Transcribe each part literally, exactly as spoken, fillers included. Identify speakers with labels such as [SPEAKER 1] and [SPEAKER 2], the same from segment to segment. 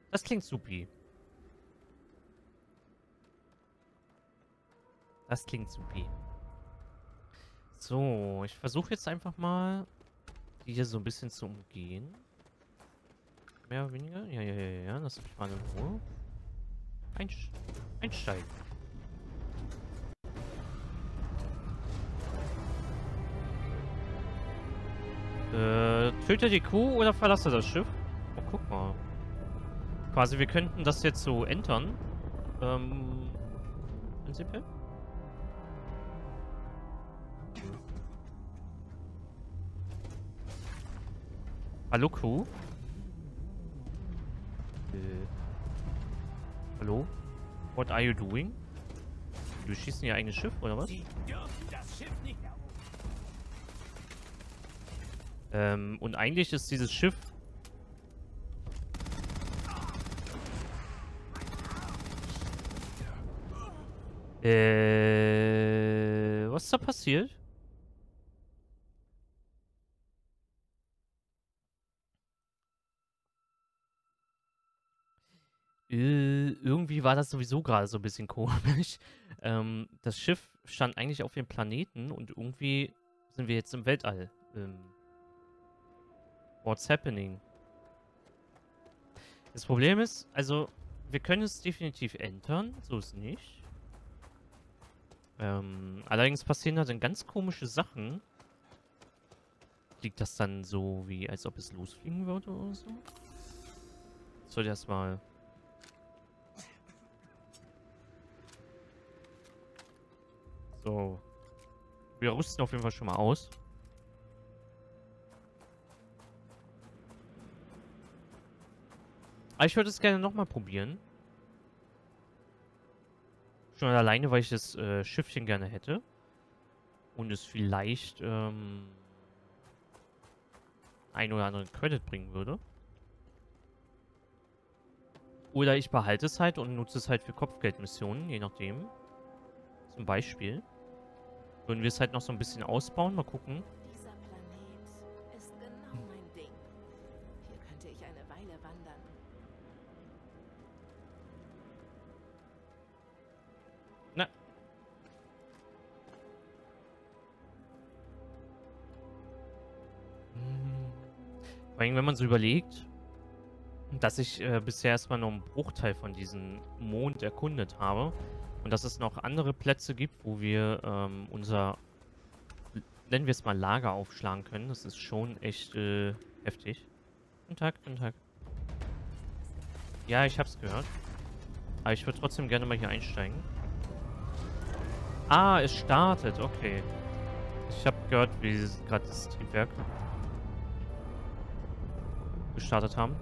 [SPEAKER 1] Das klingt supi. Das klingt supi. So, ich versuche jetzt einfach mal, die hier so ein bisschen zu umgehen. Mehr oder weniger? Ja, ja, ja, ja. Lass mich mal in Ruhe. Einsch einsteigen. Äh, töte die Kuh oder verlasse das Schiff? Oh, guck mal. Quasi, wir könnten das jetzt so entern. Ähm, prinzipiell. Hallo, Kuh? Äh, hallo? What are you doing? Du schießt in ihr eigenes Schiff, oder was?
[SPEAKER 2] Sie dürfen das Schiff nicht erobern.
[SPEAKER 1] Ähm, und eigentlich ist dieses Schiff... Äh, was ist da passiert? Äh, irgendwie war das sowieso gerade so ein bisschen komisch. Ähm, das Schiff stand eigentlich auf dem Planeten und irgendwie sind wir jetzt im Weltall. Ähm, what's happening? Das Problem ist, also, wir können es definitiv entern, so ist nicht. Ähm, allerdings passieren da dann ganz komische Sachen. Liegt das dann so, wie als ob es losfliegen würde oder so? Soll ich erstmal... So. Wir rüsten auf jeden Fall schon mal aus. Aber ich würde es gerne nochmal probieren. Schon alleine, weil ich das äh, Schiffchen gerne hätte. Und es vielleicht ähm, ein oder anderen Credit bringen würde. Oder ich behalte es halt und nutze es halt für Kopfgeldmissionen, je nachdem. Zum Beispiel. Würden wir es halt noch so ein bisschen ausbauen, mal gucken.
[SPEAKER 3] Dieser Planet ist genau mein Ding. Hier könnte ich eine Weile wandern.
[SPEAKER 1] Na. Hm. Vor allem, wenn man so überlegt, dass ich äh, bisher erstmal nur einen Bruchteil von diesem Mond erkundet habe. Und dass es noch andere Plätze gibt, wo wir ähm, unser, nennen wir es mal, Lager aufschlagen können. Das ist schon echt äh, heftig. Guten Tag, guten Tag. Ja, ich hab's gehört. Aber ich würde trotzdem gerne mal hier einsteigen. Ah, es startet, okay. Ich habe gehört, wie sie gerade das Triebwerk gestartet haben.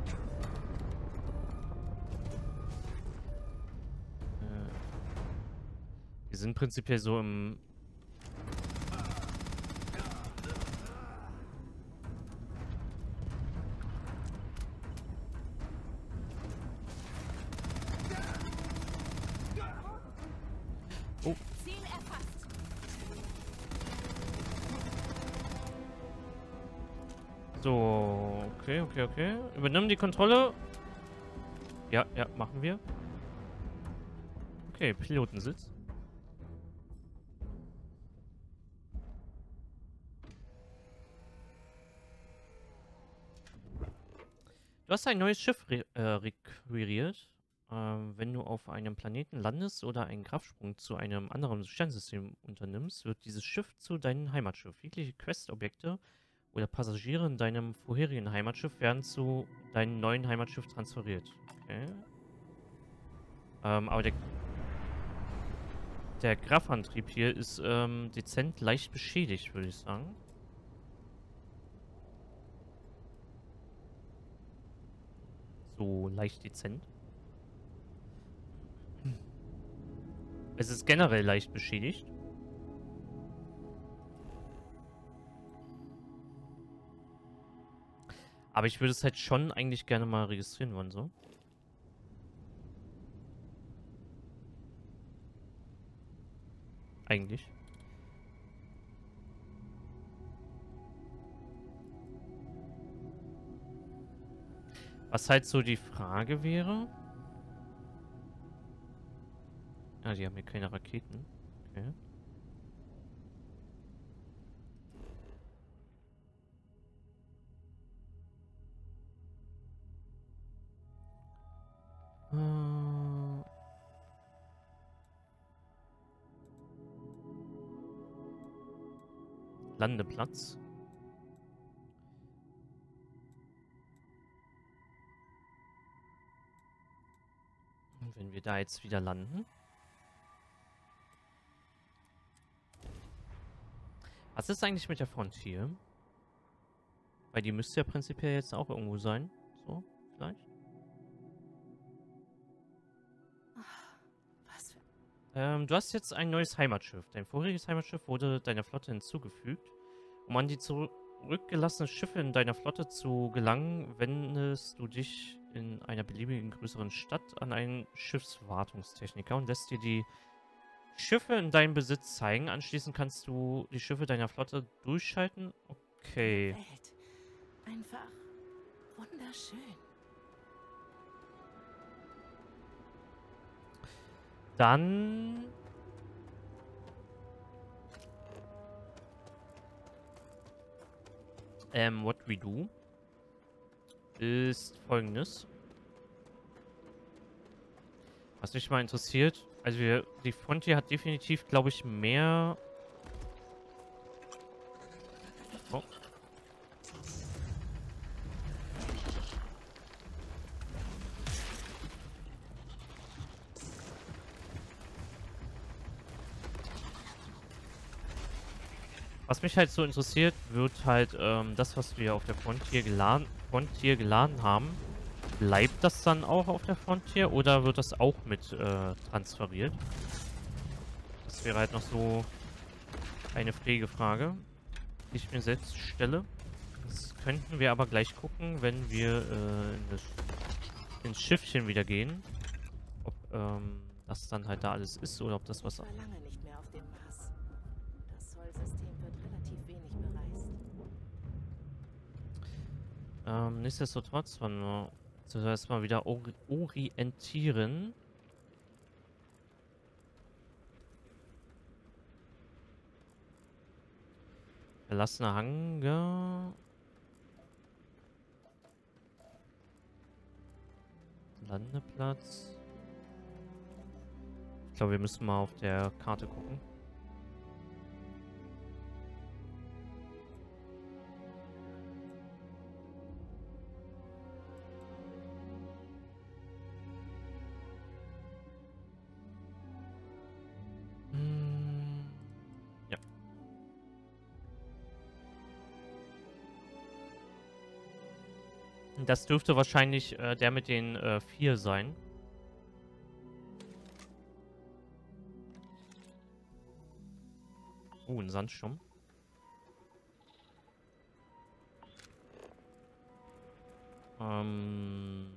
[SPEAKER 1] Äh, wir sind prinzipiell so im... Oh.
[SPEAKER 3] Ziel erfasst.
[SPEAKER 1] So, okay, okay, okay. Übernimm die Kontrolle. Ja, ja, machen wir. Okay, Pilotensitz. Du hast ein neues Schiff re äh, requiriert. Ähm, wenn du auf einem Planeten landest oder einen Kraftsprung zu einem anderen Sternsystem unternimmst, wird dieses Schiff zu deinem Heimatschiff. Jegliche Quest-Objekte oder Passagiere in deinem vorherigen Heimatschiff werden zu deinem neuen Heimatschiff transferiert. Okay. Ähm, aber der, der Graphantrieb hier ist ähm, dezent leicht beschädigt, würde ich sagen. So leicht dezent. Es ist generell leicht beschädigt. Aber ich würde es halt schon eigentlich gerne mal registrieren wollen, so. Eigentlich. Was halt so die Frage wäre... Ah, die haben hier keine Raketen. Okay. Äh... Landeplatz. Und wenn wir da jetzt wieder landen. Was ist eigentlich mit der Frontier? Weil die müsste ja prinzipiell jetzt auch irgendwo sein. So, vielleicht.
[SPEAKER 3] Was für...
[SPEAKER 1] Ähm, du hast jetzt ein neues Heimatschiff. Dein voriges Heimatschiff wurde deiner Flotte hinzugefügt. Um an die zurückgelassenen Schiffe in deiner Flotte zu gelangen, wendest du dich in einer beliebigen größeren Stadt an einen Schiffswartungstechniker und lässt dir die Schiffe in deinem Besitz zeigen. Anschließend kannst du die Schiffe deiner Flotte durchschalten. Okay.
[SPEAKER 3] Welt. Einfach wunderschön.
[SPEAKER 1] Dann... Ähm, what we do ist folgendes. Was mich mal interessiert, also wir, die Frontier hat definitiv, glaube ich, mehr... Oh. Was mich halt so interessiert, wird halt ähm, das, was wir auf der Frontier geladen, Frontier geladen haben, bleibt das dann auch auf der Frontier oder wird das auch mit äh, transferiert? Das wäre halt noch so eine Pflegefrage, die ich mir selbst stelle. Das könnten wir aber gleich gucken, wenn wir äh, in das, ins Schiffchen wieder gehen. Ob ähm, das dann halt da alles ist oder ob das was...
[SPEAKER 3] Ich war lange nicht mehr auf dem Mars. Das Zollsystem wird relativ wenig bereist.
[SPEAKER 1] Ähm, nichtsdestotrotz, wollen wir zuerst mal wieder ori orientieren. Verlassener Hangar. Landeplatz. Ich glaube, wir müssen mal auf der Karte gucken. Hm, ja. Das dürfte wahrscheinlich äh, der mit den äh, vier sein. Oh, ein Sandsturm. Ähm...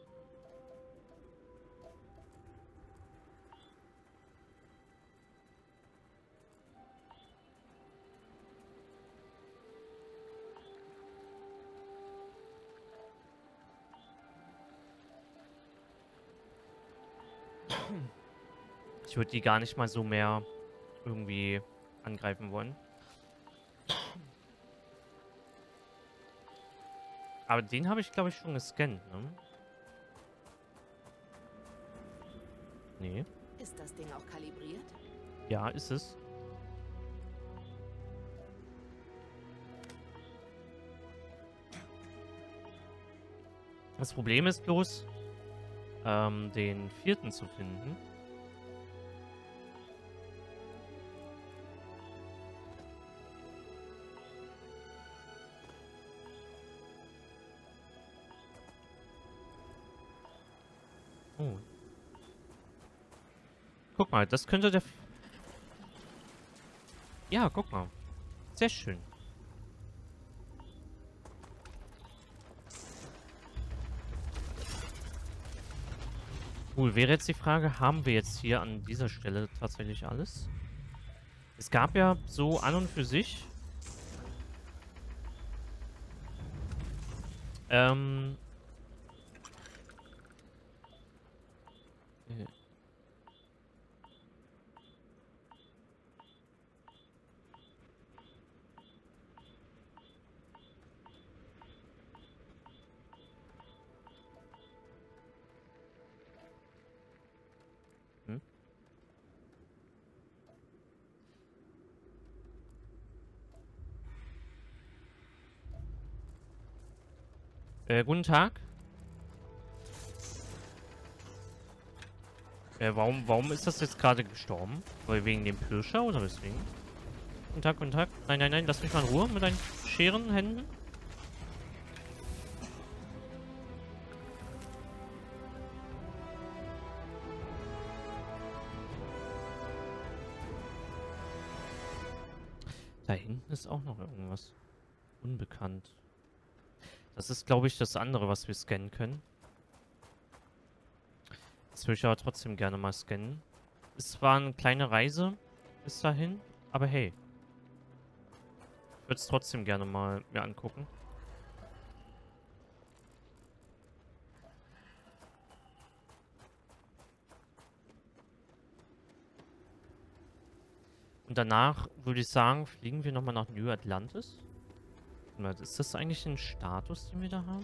[SPEAKER 1] Ich würde die gar nicht mal so mehr irgendwie angreifen wollen. Aber den habe ich, glaube ich, schon gescannt, ne? Nee.
[SPEAKER 3] Ist das Ding auch kalibriert?
[SPEAKER 1] Ja, ist es. Das Problem ist bloß, ähm, den vierten zu finden. Oh. Guck mal, das könnte der... F ja, guck mal. Sehr schön. Cool, wäre jetzt die Frage, haben wir jetzt hier an dieser Stelle tatsächlich alles? Es gab ja so an und für sich... Ähm... Äh, guten Tag. Äh, warum, warum ist das jetzt gerade gestorben? Weil wegen dem Pirscher oder weswegen? Guten Tag, guten Tag. Nein, nein, nein, lass mich mal in Ruhe mit deinen scheren Händen. Da hinten ist auch noch irgendwas. Unbekannt. Das ist, glaube ich, das andere, was wir scannen können. Das würde ich aber trotzdem gerne mal scannen. Es war eine kleine Reise bis dahin, aber hey. Ich würde es trotzdem gerne mal mir angucken. Und danach würde ich sagen, fliegen wir nochmal nach New Atlantis. Ist das eigentlich ein Status, den wir da haben?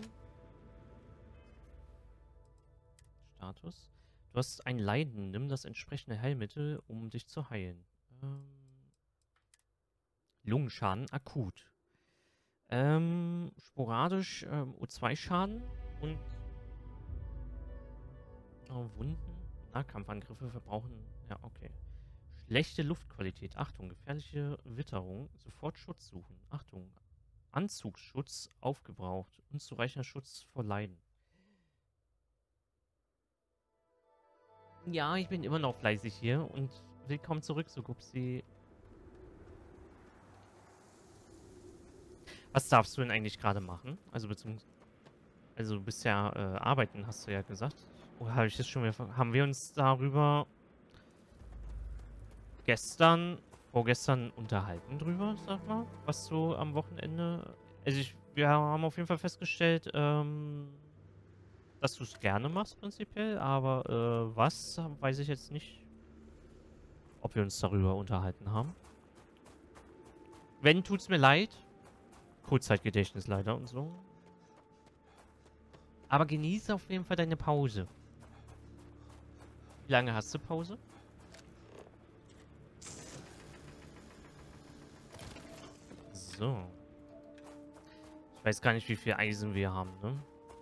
[SPEAKER 1] Status? Du hast ein Leiden. Nimm das entsprechende Heilmittel, um dich zu heilen. Ähm, Lungenschaden akut. Ähm, sporadisch ähm, O zwei Schaden und äh, Wunden. Nahkampfangriffe verbrauchen. Ja, okay. Schlechte Luftqualität. Achtung, gefährliche Witterung. Sofort Schutz suchen. Achtung. Anzugsschutz aufgebraucht. Unzureichender Schutz vor Leiden. Ja, ich bin immer noch fleißig hier und willkommen zurück, so Gupsi. Was darfst du denn eigentlich gerade machen? Also beziehungsweise, also du bist ja äh, arbeiten, hast du ja gesagt. Oder habe ich das schon wieder ver- haben wir uns darüber gestern, vorgestern unterhalten drüber, sag mal, was du am Wochenende... Also ich, wir haben auf jeden Fall festgestellt, ähm, dass du es gerne machst prinzipiell, aber äh, was, weiß ich jetzt nicht, ob wir uns darüber unterhalten haben. Wenn, tut's mir leid. Kurzzeitgedächtnis leider und so. Aber genieße auf jeden Fall deine Pause. Wie lange hast du Pause? So. Ich weiß gar nicht, wie viel Eisen wir haben, ne?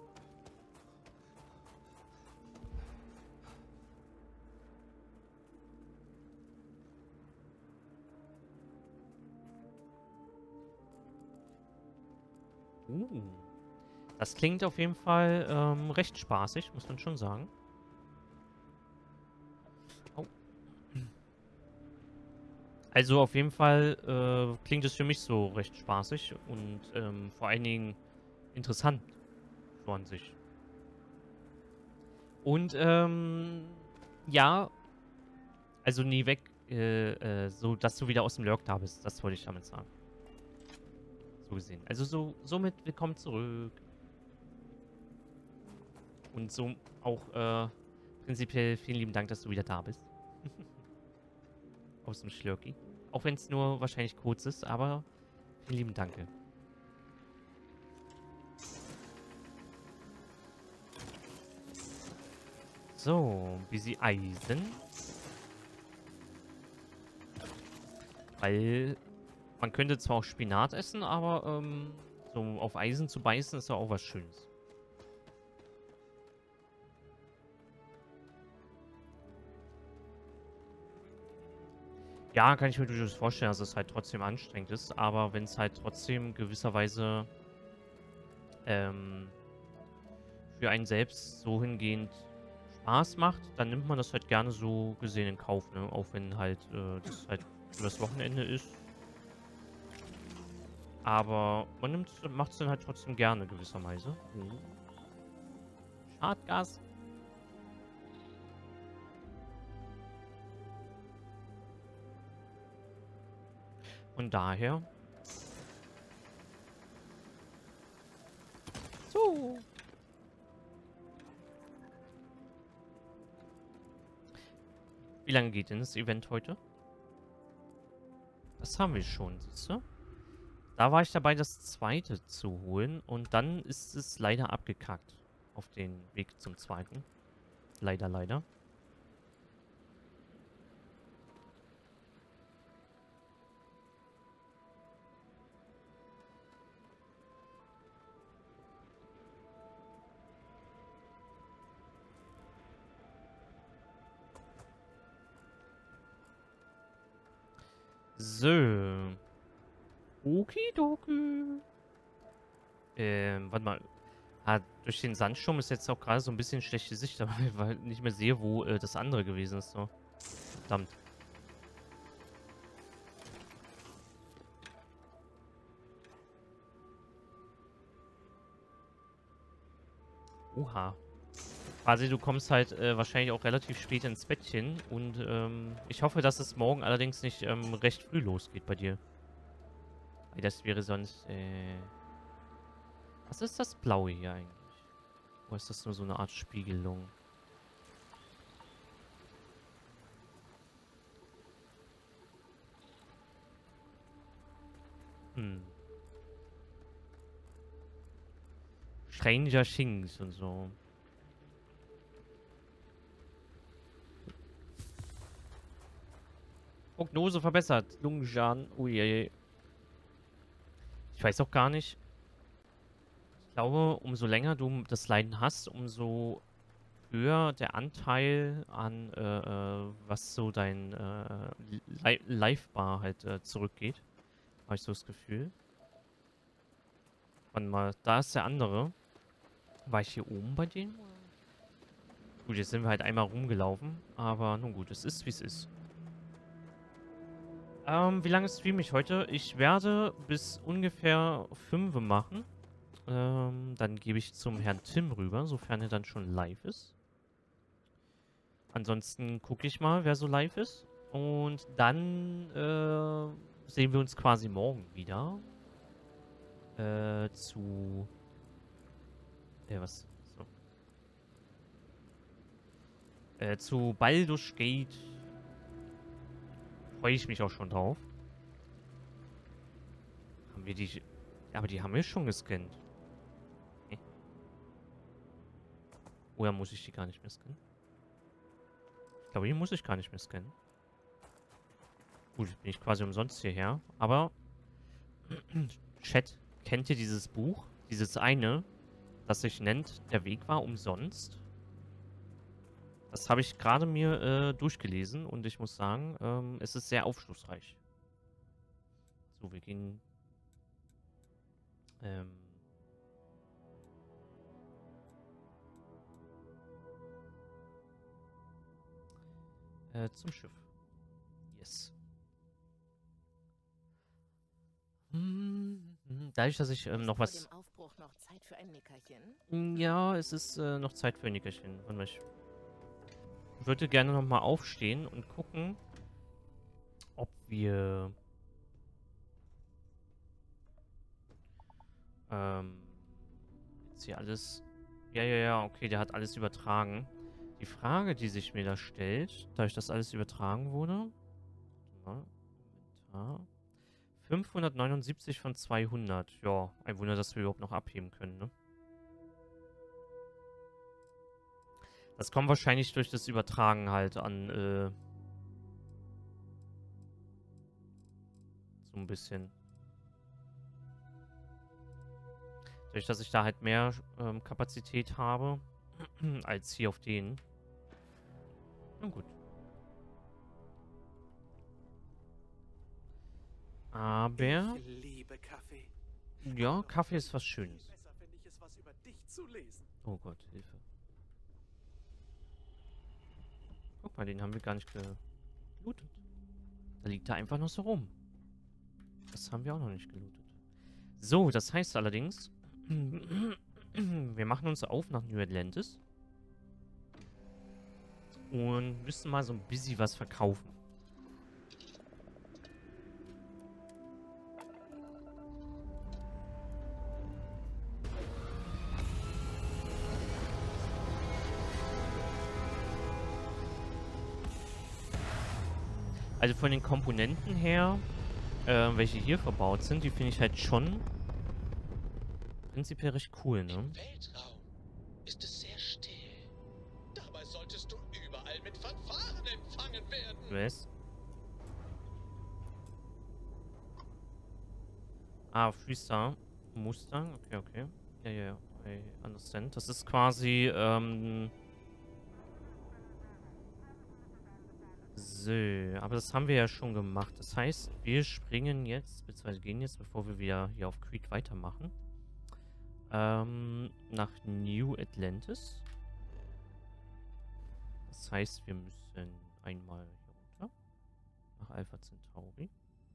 [SPEAKER 1] Uh. Das klingt auf jeden Fall ähm, recht spaßig, muss man schon sagen. Oh. Also auf jeden Fall äh, klingt es für mich so recht spaßig und ähm, vor allen Dingen interessant so an sich. Und ähm, ja, also nie weg, äh, äh, so dass du wieder aus dem Lurk da bist, das wollte ich damit sagen. So gesehen. Also so, somit willkommen zurück. Und so auch äh, prinzipiell vielen lieben Dank, dass du wieder da bist. Aus dem Schlurki. Auch wenn es nur wahrscheinlich kurz ist, aber vielen lieben Dank. So, wie sie Eisen. Weil man könnte zwar auch Spinat essen, aber ähm, so auf Eisen zu beißen ist ja auch was Schönes. Ja, kann ich mir durchaus vorstellen, dass es halt trotzdem anstrengend ist, aber wenn es halt trotzdem gewisserweise ähm, für einen selbst so hingehend Spaß macht, dann nimmt man das halt gerne so gesehen in Kauf, ne? Auch wenn halt äh, das halt übers Wochenende ist. Aber man nimmt, macht es dann halt trotzdem gerne gewisserweise. Mhm. Schadgas. Und daher. So. Wie lange geht denn das Event heute? Das haben wir schon, siehst du? Da war ich dabei, das zweite zu holen. Und dann ist es leider abgekackt. Auf den Weg zum zweiten. Leider, leider. So. Okidoki. Ähm, warte mal. Ah, durch den Sandsturm ist jetzt auch gerade so ein bisschen schlechte Sicht, weil ich nicht mehr sehe, wo äh, das andere gewesen ist. So. Verdammt. Oha. Quasi, du kommst halt äh, wahrscheinlich auch relativ spät ins Bettchen und ähm, ich hoffe, dass es morgen allerdings nicht ähm, recht früh losgeht bei dir. Weil das wäre sonst, äh... Was ist das Blaue hier eigentlich? Oder ist das nur so eine Art Spiegelung? Hm. Stranger Things und so. Prognose verbessert. Lungenschaden. Ui. Ich weiß auch gar nicht. Ich glaube, umso länger du das Leiden hast, umso höher der Anteil an, äh, äh, was so dein äh, Li Live-Bar halt äh, zurückgeht. Habe ich so das Gefühl. Warte mal, da ist der andere. War ich hier oben bei denen? Gut, jetzt sind wir halt einmal rumgelaufen. Aber nun gut, es ist, wie es ist. Ähm, wie lange streame ich heute? Ich werde bis ungefähr fünf machen. Ähm, dann gebe ich zum Herrn Tim rüber, sofern er dann schon live ist. Ansonsten gucke ich mal, wer so live ist. Und dann äh, sehen wir uns quasi morgen wieder. Äh, zu... Äh, was? So. Äh, zu Baldur's Gate. Freue ich mich auch schon drauf. Haben wir die... Aber die haben wir schon gescannt. Okay. Oder muss ich die gar nicht mehr scannen? Ich glaube, die muss ich gar nicht mehr scannen. Gut, bin ich quasi umsonst hierher. Aber... Chat, kennt ihr dieses Buch? Dieses eine, das sich nennt Der Weg war umsonst? Das habe ich gerade mir äh, durchgelesen und ich muss sagen, ähm, es ist sehr aufschlussreich. So, wir gehen ähm, äh, zum Schiff. Yes. Hm, dadurch, dass ich ähm, noch was...
[SPEAKER 3] Vor dem Aufbruch noch Zeit für ein Nickerchen?
[SPEAKER 1] Ja, es ist äh, noch Zeit für ein Nickerchen. Warte mal, ich würde gerne noch mal aufstehen und gucken, ob wir ähm, jetzt hier alles... Ja, ja, ja, okay, der hat alles übertragen. Die Frage, die sich mir da stellt, dadurch, dass alles übertragen wurde... Warte mal, Inventar... fünfhundertneunundsiebzig von zweihundert. Ja, ein Wunder, dass wir überhaupt noch abheben können, ne? Das kommt wahrscheinlich durch das Übertragen halt an, äh... so ein bisschen. Dadurch, dass ich da halt mehr ähm, Kapazität habe, als hier auf denen. Na gut. Aber...
[SPEAKER 2] Ich liebe Kaffee.
[SPEAKER 1] Ja, Kaffee ist was Schönes.
[SPEAKER 2] Besser finde ich es, was über dich zu lesen.
[SPEAKER 1] Oh Gott, Hilfe. Guck mal, den haben wir gar nicht gelootet. Da liegt er einfach noch so rum. Das haben wir auch noch nicht gelootet. So, das heißt allerdings, wir machen uns auf nach New Atlantis. Und müssen mal so ein bisschen was verkaufen. Also von den Komponenten her, äh, welche hier verbaut sind, die finde ich halt schon prinzipiell recht cool, ne?
[SPEAKER 4] Im Weltraum ist es sehr still. Dabei solltest du überall mit Fanfaren empfangen werden.
[SPEAKER 1] Was? Ah, Freestar. Mustang. Okay, okay. Ja, ja, ja. I understand. Das ist quasi, ähm... So, aber das haben wir ja schon gemacht. Das heißt, wir springen jetzt, beziehungsweise gehen jetzt, bevor wir wieder hier auf Crete weitermachen, ähm, nach New Atlantis. Das heißt, wir müssen einmal hier runter, nach Alpha Centauri.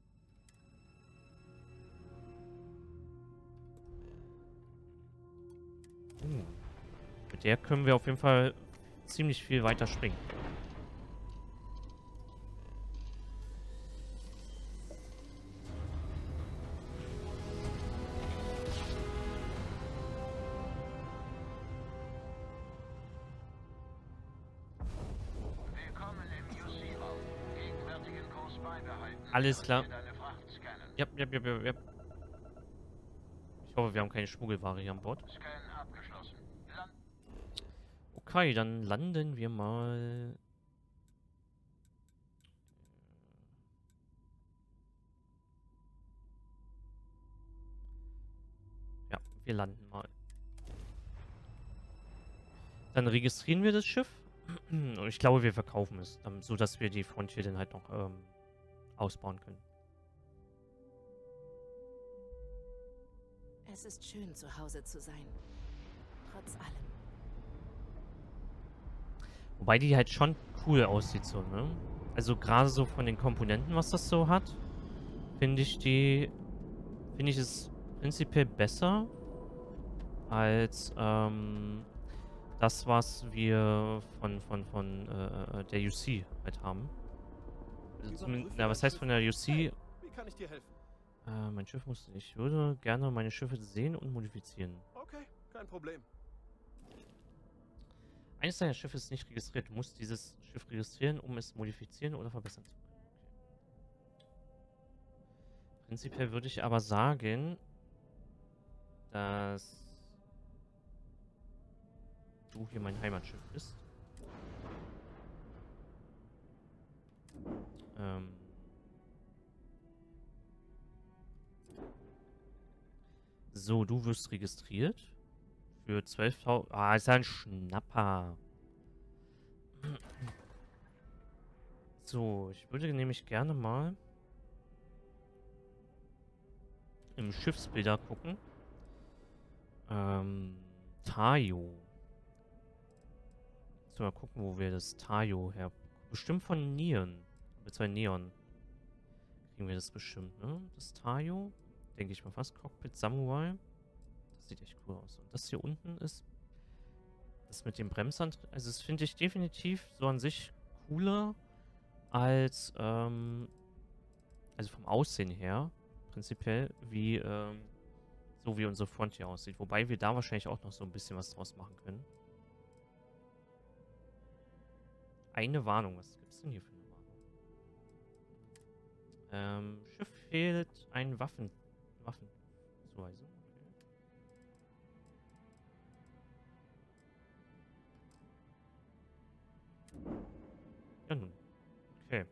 [SPEAKER 1] Uh, mit der können wir auf jeden Fall ziemlich viel weiter springen. Alles klar. Ja, ja, ja, ja, ja. Ich hoffe, wir haben keine Schmuggelware hier an Bord. Okay, dann landen wir mal. Ja, wir landen mal. Dann registrieren wir das Schiff. Und ich glaube, wir verkaufen es, so dass wir die Frontier dann halt noch ähm, ausbauen können.
[SPEAKER 3] Es ist schön, zu Hause zu sein. Trotz allem.
[SPEAKER 1] Wobei die halt schon cool aussieht, so, ne? Also gerade so von den Komponenten, was das so hat, finde ich die, finde ich es prinzipiell besser als ähm, das, was wir von, von, von äh, der U C halt haben. Also na, was heißt von der U C?
[SPEAKER 2] Hey, wie kann ich dir helfen?
[SPEAKER 1] Äh, mein Schiff muss... Ich würde gerne meine Schiffe sehen und modifizieren.
[SPEAKER 2] Okay, kein Problem.
[SPEAKER 1] Eines deiner Schiffe ist nicht registriert. Du musst dieses Schiff registrieren, um es modifizieren oder verbessern zu können. Okay. Prinzipiell würde ich aber sagen, dass du hier mein Heimatschiff bist. Ähm... So, du wirst registriert. Für zwölftausend... Ah, ist ja ein Schnapper. So, ich würde nämlich gerne mal im Schiffsbilder gucken. Ähm, Tayo. So, mal gucken, wo wir das Tayo her... Bestimmt von Neon. Beziehungsweise Neon. Kriegen wir das bestimmt, ne? Das Tayo. Denke ich mal fast. Cockpit Samurai. Das sieht echt cool aus. Und das hier unten ist das mit dem Bremsantrieb. Also das finde ich definitiv so an sich cooler als, ähm, also vom Aussehen her, prinzipiell, wie, ähm, so wie unsere Front hier aussieht. Wobei wir da wahrscheinlich auch noch so ein bisschen was draus machen können. Eine Warnung. Was gibt's denn hier für eine Warnung? Ähm, Schiff fehlt ein Waffen... Waffenzuweisung. Ja, nun. Okay.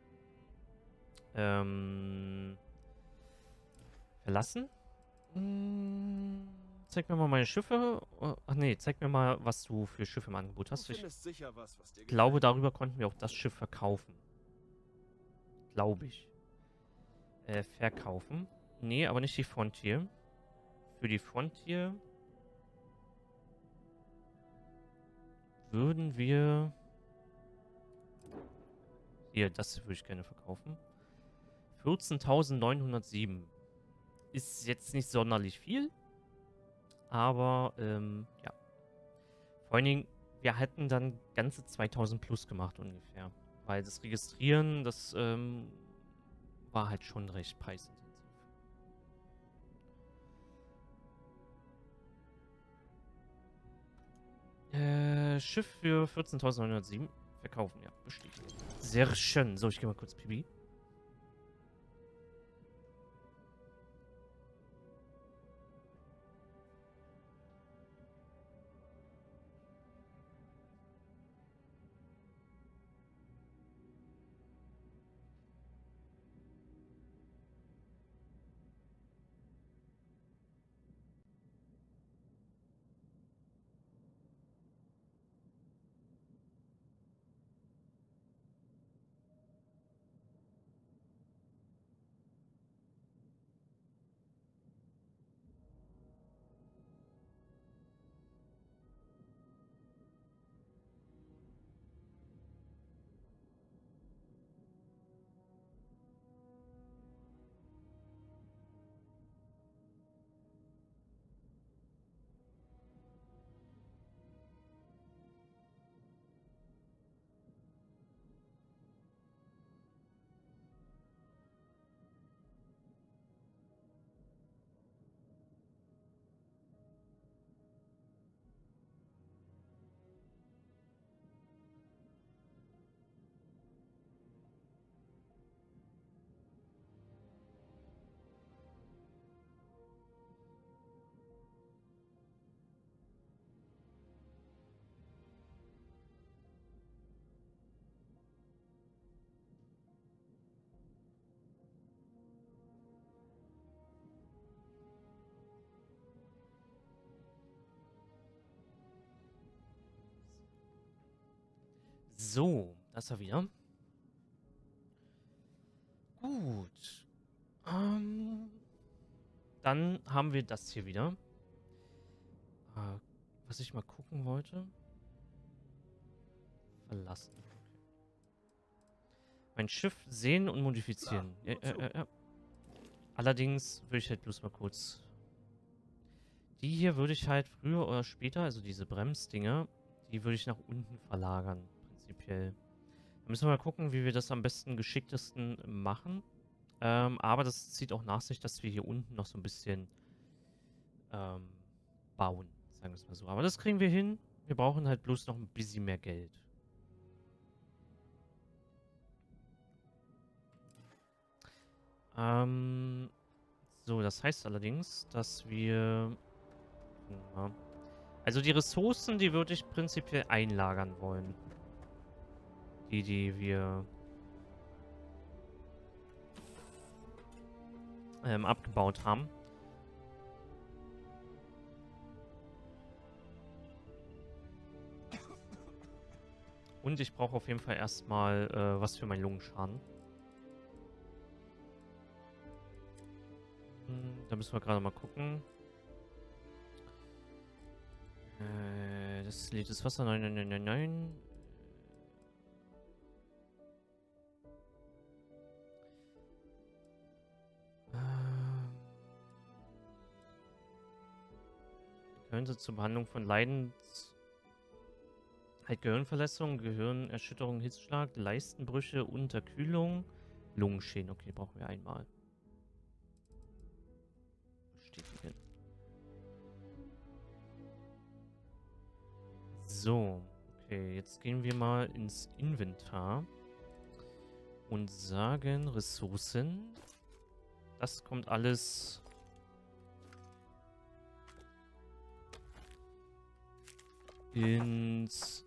[SPEAKER 1] Ähm. Verlassen? Hm, zeig mir mal meine Schiffe. Oh, ach nee, zeig mir mal, was du für Schiffe im Angebot hast.
[SPEAKER 2] Du
[SPEAKER 1] Ich
[SPEAKER 2] findest sicher was, was dir
[SPEAKER 1] glaube,
[SPEAKER 2] gefällt.
[SPEAKER 1] darüber konnten wir auch das Schiff verkaufen. Glaube ich. Äh, verkaufen. Nee, aber nicht die Frontier. Für die Frontier würden wir... Hier, das würde ich gerne verkaufen. vierzehntausendneunhundertsieben. Ist jetzt nicht sonderlich viel. Aber, ähm, ja. Vor allen Dingen, wir hätten dann ganze zweitausend plus gemacht ungefähr. Weil das Registrieren, das, ähm, war halt schon recht preisintensiv. Äh, Schiff für vierzehntausendneunhundertsieben. Verkaufen, ja, bestätigt. Sehr schön. So, ich gehe mal kurz Pipi. So, da ist er wieder. Gut. Ähm, dann haben wir das hier wieder. Äh, was ich mal gucken wollte. Verlassen. Okay. Mein Schiff sehen und modifizieren. Ja, ja, ja, ja. Allerdings würde ich halt bloß mal kurz... Die hier würde ich halt früher oder später, also diese Bremsdinger, die würde ich nach unten verlagern, prinzipiell. Da müssen wir mal gucken, wie wir das am besten geschicktesten machen. Ähm, aber das zieht auch nach sich, dass wir hier unten noch so ein bisschen ähm, bauen, sagen wir es mal so. Aber das kriegen wir hin. Wir brauchen halt bloß noch ein bisschen mehr Geld. Ähm, so, das heißt allerdings, dass wir... Ja, also die Ressourcen, die würde ich prinzipiell einlagern wollen. Die, die wir ähm, abgebaut haben. Und ich brauche auf jeden Fall erstmal äh, was für meinen Lungenschaden. Hm, da müssen wir gerade mal gucken. Äh, das Lied ist Wasser. Nein, nein, nein, nein, nein. Könnte zur Behandlung von Leidens... Halt Gehirnverletzung, Gehirnerschütterung, Hitzschlag, Leistenbrüche, Unterkühlung, Lungenschäden. Okay, brauchen wir einmal. Bestätigen. So, okay, jetzt gehen wir mal ins Inventar und sagen Ressourcen. Das kommt alles... ins...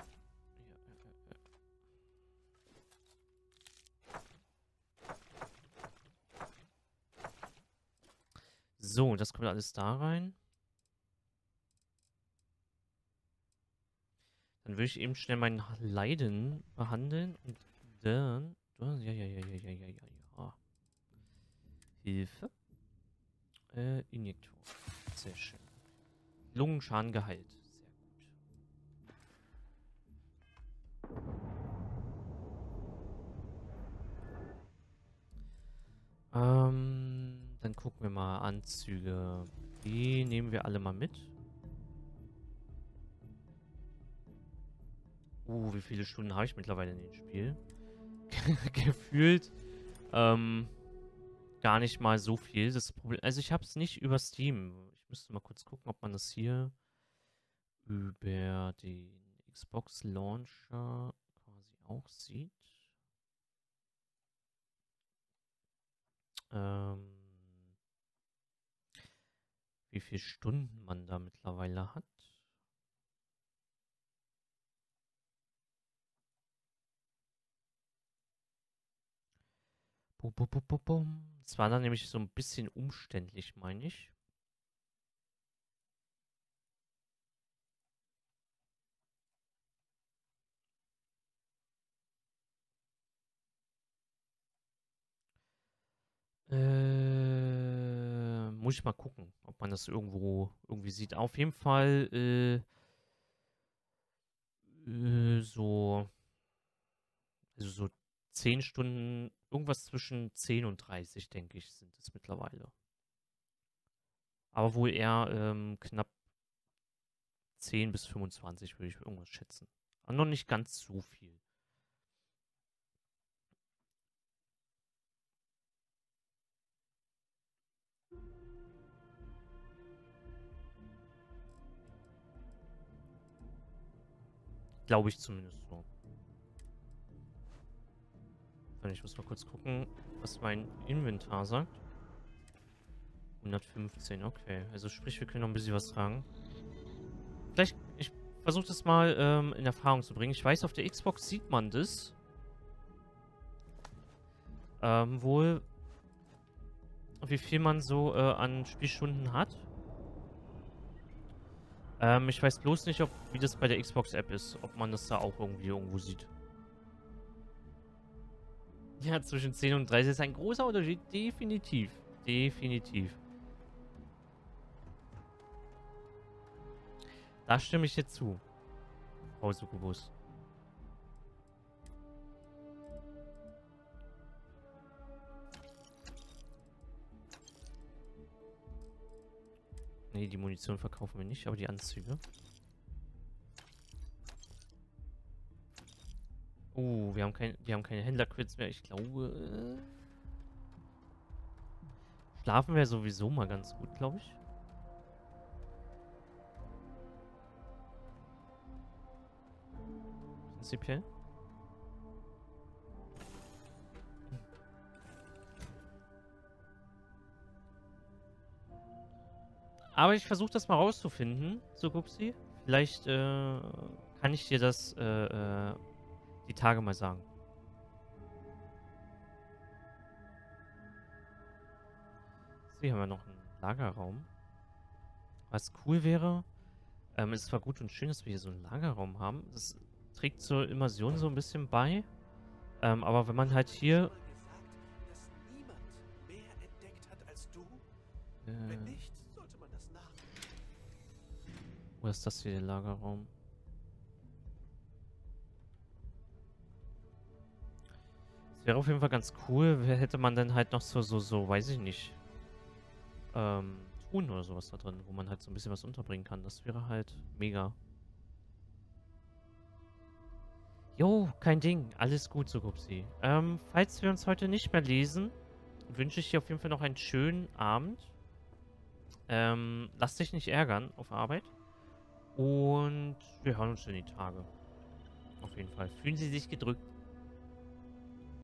[SPEAKER 1] So, das kommt alles da rein. Dann würde ich eben schnell mein Leiden behandeln und dann... Ja, ja, ja, ja, ja, ja, ja, ja. Hilfe. Äh, Injektor. Sehr schön. Lungenschaden geheilt. Sehr gut. Ähm, dann gucken wir mal. Anzüge. Die nehmen wir alle mal mit. Uh, wie viele Stunden habe ich mittlerweile in dem Spiel? Gefühlt ähm, gar nicht mal so viel. Das Problem, also ich habe es nicht über Steam. Ich müsste mal kurz gucken, ob man das hier über den Xbox Launcher quasi auch sieht. Ähm, wie viele Stunden man da mittlerweile hat. Bum, bum, bum, bum, bum. Das war dann nämlich so ein bisschen umständlich, meine ich. Äh, muss ich mal gucken, ob man das irgendwo irgendwie sieht. Auf jeden Fall äh, äh, so, also so zehn Stunden, irgendwas zwischen zehn und dreißig, denke ich, sind es mittlerweile. Aber wohl eher ähm, knapp zehn bis fünfundzwanzig, würde ich irgendwas schätzen. Aber noch nicht ganz so viel. Glaube ich zumindest so. Ich muss mal kurz gucken, was mein Inventar sagt. hundertfünfzehn, okay. Also sprich, wir können noch ein bisschen was tragen. Vielleicht, ich versuche das mal ähm, in Erfahrung zu bringen. Ich weiß, auf der Xbox sieht man das. Ähm, wohl, wie viel man so äh, an Spielstunden hat. Ähm, ich weiß bloß nicht, ob, wie das bei der Xbox-App ist. Ob man das da auch irgendwie irgendwo sieht. Ja, zwischen zehn und dreißig ist ein großer Unterschied. Definitiv. Definitiv. Da stimme ich dir zu, Frau Succubus. Nee, die Munition verkaufen wir nicht, aber die Anzüge. Oh, wir haben kein, die haben keine Händlerquits mehr. Ich glaube, äh, schlafen wäre sowieso mal ganz gut, glaube ich. Prinzipiell. Aber ich versuche das mal rauszufinden, so Gupsi. Vielleicht äh, kann ich dir das äh, äh, die Tage mal sagen. So, hier haben wir noch einen Lagerraum. Was cool wäre, ähm, ist zwar gut und schön, dass wir hier so einen Lagerraum haben. Das trägt zur Immersion so ein bisschen bei. Ähm, aber wenn man halt hier...
[SPEAKER 2] Dass niemand mehr entdeckt hat als du?
[SPEAKER 1] Äh,
[SPEAKER 2] Wenn nicht, sollte man das nach.
[SPEAKER 1] wo ist das hier, der Lagerraum? Das wäre auf jeden Fall ganz cool, hätte man dann halt noch so, so, so, weiß ich nicht, ähm, Truhen oder sowas da drin, wo man halt so ein bisschen was unterbringen kann. Das wäre halt mega. Jo, kein Ding. Alles gut, so Gupsi. Ähm, falls wir uns heute nicht mehr lesen, wünsche ich dir auf jeden Fall noch einen schönen Abend. Ähm, lass dich nicht ärgern auf Arbeit. Und wir hören uns in die Tage. Auf jeden Fall. Fühlen Sie sich gedrückt.